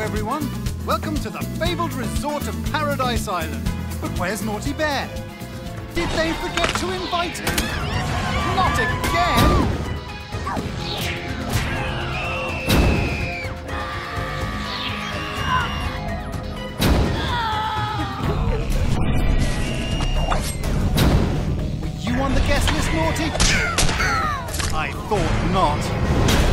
everyone. Welcome to the fabled resort of Paradise Island. But where's Naughty Bear? Did they forget to invite him? Not again! Were you on the guest list, Naughty? I thought not.